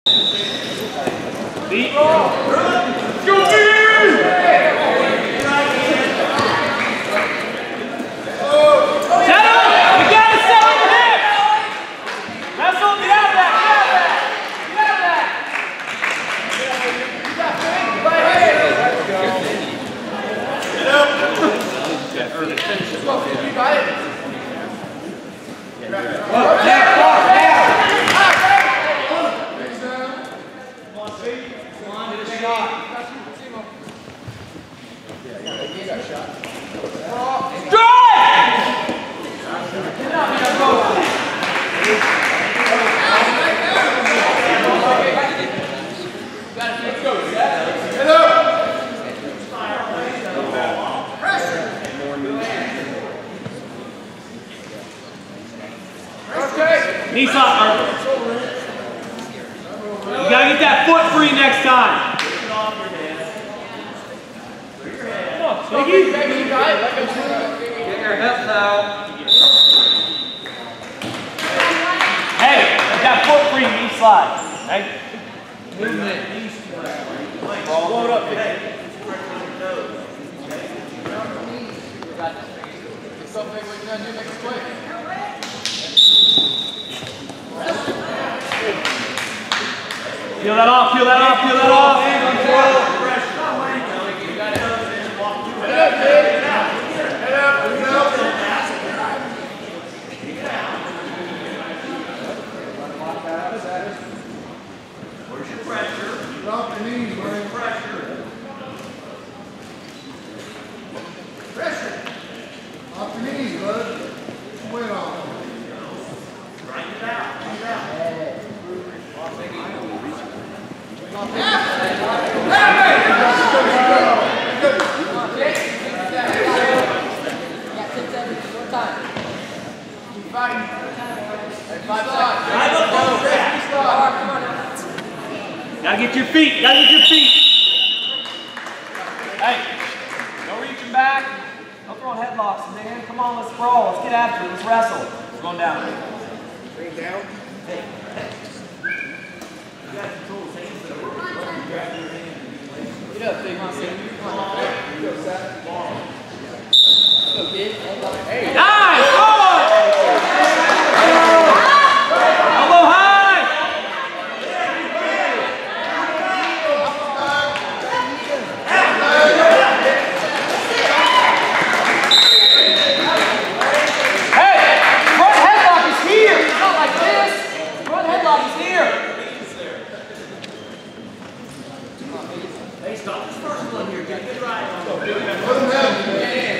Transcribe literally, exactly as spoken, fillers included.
Beat. Go, Knees up, Arthur. You gotta get that foot free next time. Come on, Biggie. Get your hips out. Hey, get that foot free, knee slide. Hey. Movement. Blow it up, Biggie. Something we can do next play. Peel that off, peel that off, peel that off. Where's your pressure? Drop your knees, where's your pressure? Pressure. Off your knees, bud. Weight off. Grind it out, grind it out. Gotta get your feet, gotta get your feet. Hey, no reaching back, no throwing headlocks, man. Come on, let's brawl, let's get after it, let's wrestle. We're going down. Bring it down. Hey. You got control the hands. Get up, big man. Come on. Go, Seth. Go, kid. Hey. Nice! Forward! Elbow high! Hey! Front headlock is here! It's not like this! Front headlock is here! Hey, stop this first one here. Get a good ride on. Put him down.